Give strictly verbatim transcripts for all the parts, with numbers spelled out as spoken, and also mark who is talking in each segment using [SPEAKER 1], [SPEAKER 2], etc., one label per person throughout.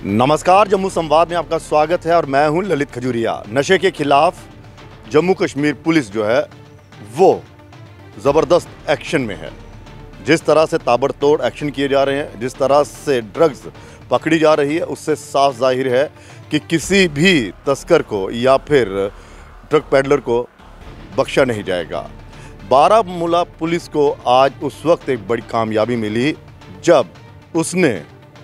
[SPEAKER 1] नमस्कार, जम्मू संवाद में आपका स्वागत है और मैं हूं ललित खजूरिया। नशे के खिलाफ जम्मू कश्मीर पुलिस जो है वो ज़बरदस्त एक्शन में है। जिस तरह से ताबड़तोड़ एक्शन किए जा रहे हैं, जिस तरह से ड्रग्स पकड़ी जा रही है, उससे साफ जाहिर है कि किसी भी तस्कर को या फिर ड्रग पैडलर को बख्शा नहीं जाएगा। बारामूला पुलिस को आज उस वक्त एक बड़ी कामयाबी मिली जब उसने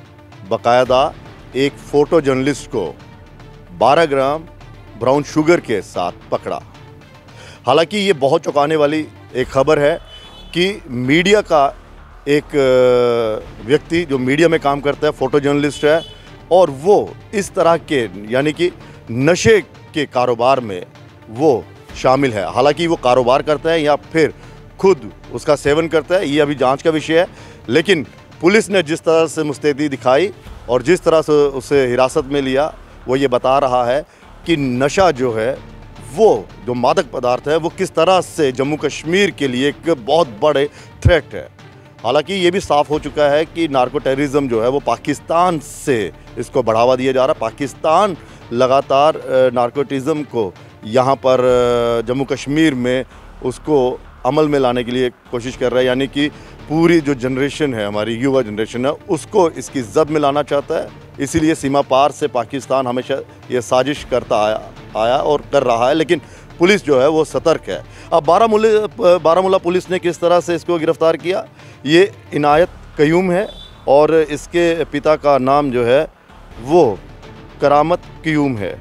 [SPEAKER 1] बाकायदा एक फ़ोटो जर्नलिस्ट को बारह ग्राम ब्राउन शुगर के साथ पकड़ा। हालांकि ये बहुत चौंकाने वाली एक खबर है कि मीडिया का एक व्यक्ति जो मीडिया में काम करता है, फ़ोटो जर्नलिस्ट है, और वो इस तरह के यानी कि नशे के कारोबार में वो शामिल है। हालांकि वो कारोबार करता है या फिर खुद उसका सेवन करता है, ये अभी जांच का विषय है। लेकिन पुलिस ने जिस तरह से मुस्तैदी दिखाई और जिस तरह से उसे हिरासत में लिया, वो ये बता रहा है कि नशा जो है वो जो मादक पदार्थ है वो किस तरह से जम्मू कश्मीर के लिए एक बहुत बड़े थ्रेट है। हालांकि ये भी साफ़ हो चुका है कि नार्को टेररिज्म जो है वो पाकिस्तान से इसको बढ़ावा दिया जा रहा है। पाकिस्तान लगातार नार्कोटिज़म को यहाँ पर जम्मू कश्मीर में उसको अमल में लाने के लिए कोशिश कर रहा है, यानी कि पूरी जो जनरेशन है, हमारी युवा जनरेशन है, उसको इसकी जद में लाना चाहता है। इसीलिए सीमा पार से पाकिस्तान हमेशा ये साजिश करता आया आया और कर रहा है, लेकिन पुलिस जो है वो सतर्क है। अब बारामूला बारामूला पुलिस ने किस तरह से इसको गिरफ़्तार किया, ये इनायत कयूम है और इसके पिता का नाम जो है वो करामत कयूम है,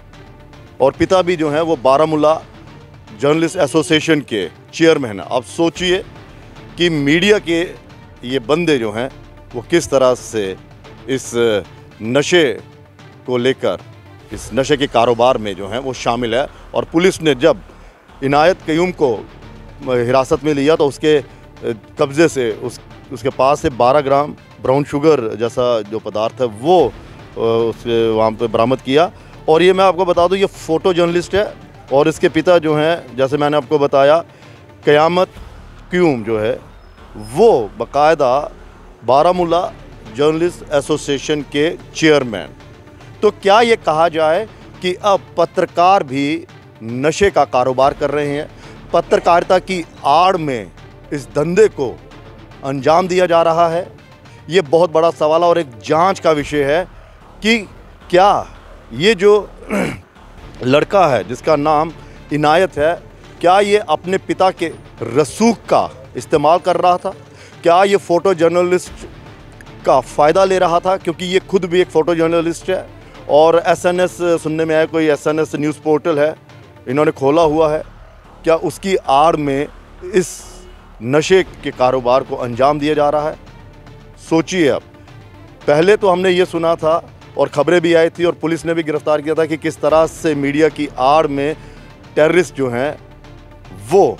[SPEAKER 1] और पिता भी जो है वो बारामूला जर्नलिस्ट एसोसिएशन के चेयरमैन है। आप सोचिए कि मीडिया के ये बंदे जो हैं वो किस तरह से इस नशे को लेकर, इस नशे के कारोबार में जो हैं वो शामिल है। और पुलिस ने जब इनायत कयूम को हिरासत में लिया तो उसके कब्ज़े से उस उसके पास से बारह ग्राम ब्राउन शुगर जैसा जो पदार्थ है वो उसके वहाँ पे बरामद किया। और ये मैं आपको बता दूँ, ये फ़ोटो जर्नलिस्ट है और इसके पिता जो हैं, जैसे मैंने आपको बताया, क़यामत क्यूम जो है वो बाकायदा बारामूला जर्नलिस्ट एसोसिएशन के चेयरमैन। तो क्या ये कहा जाए कि अब पत्रकार भी नशे का कारोबार कर रहे हैं? पत्रकारिता की आड़ में इस धंधे को अंजाम दिया जा रहा है? ये बहुत बड़ा सवाल और एक जांच का विषय है कि क्या ये जो लड़का है जिसका नाम इनायत है, क्या ये अपने पिता के रसूख का इस्तेमाल कर रहा था? क्या ये फ़ोटो जर्नलिस्ट का फ़ायदा ले रहा था, क्योंकि ये खुद भी एक फ़ोटो जर्नलिस्ट है और एस एन एस सुनने में आया, कोई S N S news portal है इन्होंने खोला हुआ है। क्या उसकी आड़ में इस नशे के कारोबार को अंजाम दिया जा रहा है? सोचिए। अब पहले तो हमने ये सुना था और ख़बरें भी आई थी और पुलिस ने भी गिरफ़्तार किया था कि किस तरह से मीडिया की आड़ में टेररिस्ट जो हैं वो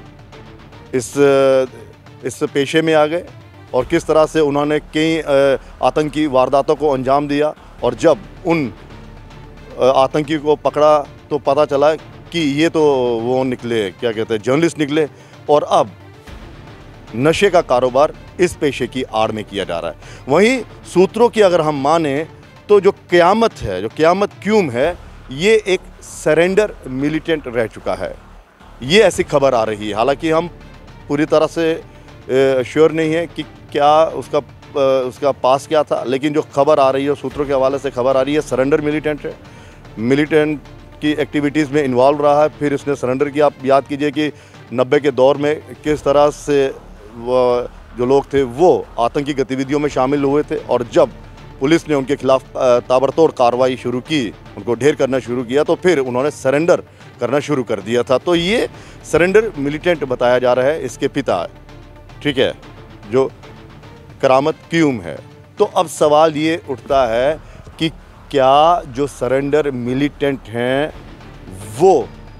[SPEAKER 1] इस इस पेशे में आ गए और किस तरह से उन्होंने कई आतंकी वारदातों को अंजाम दिया। और जब उन आतंकी को पकड़ा तो पता चला कि ये तो वो निकले, क्या कहते हैं, जर्नलिस्ट निकले, और अब नशे का कारोबार इस पेशे की आड़ में किया जा रहा है। वहीं सूत्रों की अगर हम माने तो जो क़यामत है, जो क़यामत क्यूम है, ये एक सरेंडर मिलिटेंट रह चुका है, ये ऐसी खबर आ रही है। हालांकि हम पूरी तरह से श्योर नहीं है कि क्या उसका उसका पास क्या था, लेकिन जो खबर आ रही है, सूत्रों के हवाले से खबर आ रही है, सरेंडर मिलिटेंट है, मिलिटेंट की एक्टिविटीज़ में इन्वॉल्व रहा है, फिर इसने सरेंडर किया। आप याद कीजिए कि नब्बे के दौर में किस तरह से वो जो लोग थे वो आतंकी गतिविधियों में शामिल हुए थे, और जब पुलिस ने उनके खिलाफ ताबड़तोड़ कार्रवाई शुरू की, उनको ढेर करना शुरू किया, तो फिर उन्होंने सरेंडर करना शुरू कर दिया था। तो ये सरेंडर मिलिटेंट बताया जा रहा है इसके पिता, ठीक है, जो करामत क्यूम है। तो अब सवाल ये उठता है कि क्या जो सरेंडर मिलिटेंट हैं वो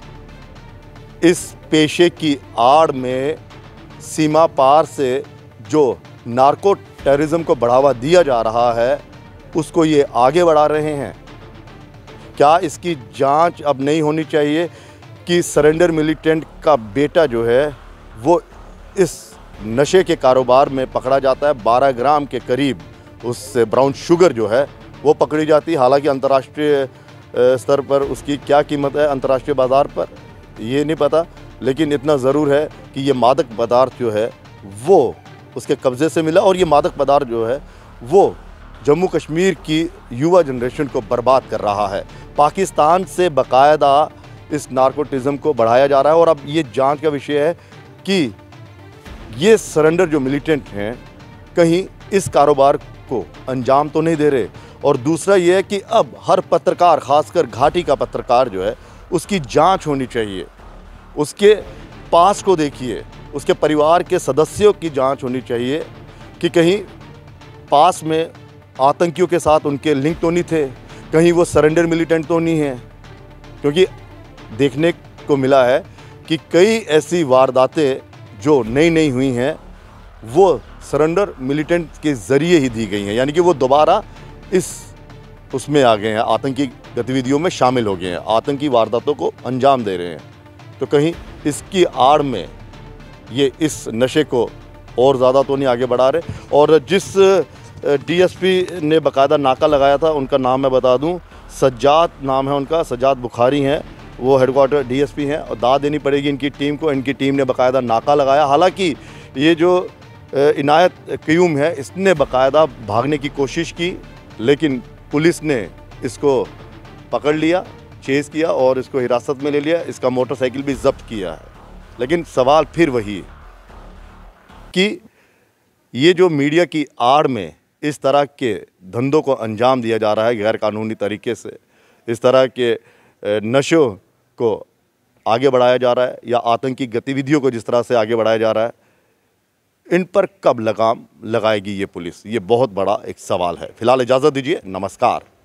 [SPEAKER 1] इस पेशे की आड़ में सीमा पार से जो नार्को टेररिज्म को बढ़ावा दिया जा रहा है उसको ये आगे बढ़ा रहे हैं? क्या इसकी जांच अब नहीं होनी चाहिए कि सरेंडर मिलिटेंट का बेटा जो है वो इस नशे के कारोबार में पकड़ा जाता है, बारह ग्राम के करीब उससे ब्राउन शुगर जो है वो पकड़ी जाती। हालांकि अंतर्राष्ट्रीय स्तर पर उसकी क्या कीमत है अंतर्राष्ट्रीय बाज़ार पर ये नहीं पता, लेकिन इतना ज़रूर है कि ये मादक पदार्थ जो है वो उसके कब्ज़े से मिला, और ये मादक पदार्थ जो है वो जम्मू कश्मीर की युवा जनरेशन को बर्बाद कर रहा है। पाकिस्तान से बाकायदा इस नारकोटिज़म को बढ़ाया जा रहा है, और अब ये जांच का विषय है कि ये सरेंडर जो मिलिटेंट हैं कहीं इस कारोबार को अंजाम तो नहीं दे रहे। और दूसरा ये है कि अब हर पत्रकार, खासकर घाटी का पत्रकार जो है उसकी जांच होनी चाहिए। उसके पास को देखिए, उसके परिवार के सदस्यों की जांच होनी चाहिए कि कहीं पास में आतंकियों के साथ उनके लिंक तो नहीं थे, कहीं वो सरेंडर मिलिटेंट तो नहीं है। क्योंकि देखने को मिला है कि कई ऐसी वारदातें जो नई नई हुई हैं वो सरेंडर मिलिटेंट के ज़रिए ही दी गई हैं, यानी कि वो दोबारा इस उसमें आ गए हैं, आतंकी गतिविधियों में शामिल हो गए हैं, आतंकी वारदातों को अंजाम दे रहे हैं। तो कहीं इसकी आड़ में ये इस नशे को और ज़्यादा तो नहीं आगे बढ़ा रहे। और जिस डीएसपी ने बाकायदा नाका लगाया था, उनका नाम मैं बता दूं, सज्जाद नाम है उनका, सज्जाद बुखारी हैं, वो हेडक्वार्टर डीएसपी हैं, और दाद देनी पड़ेगी इनकी टीम को। इनकी टीम ने बाकायदा नाका लगाया। हालांकि ये जो इनायत क्यूम है इसने बाकायदा भागने की कोशिश की, लेकिन पुलिस ने इसको पकड़ लिया, चेज़ किया और इसको हिरासत में ले लिया। इसका मोटरसाइकिल भी जब्त किया है। लेकिन सवाल फिर वही है कि ये जो मीडिया की आड़ में इस तरह के धंधों को अंजाम दिया जा रहा है गैर कानूनी तरीके से, इस तरह के नशों को आगे बढ़ाया जा रहा है या आतंकी गतिविधियों को जिस तरह से आगे बढ़ाया जा रहा है, इन पर कब लगाम लगाएगी ये पुलिस, ये बहुत बड़ा एक सवाल है। फिलहाल इजाज़त दीजिए, नमस्कार।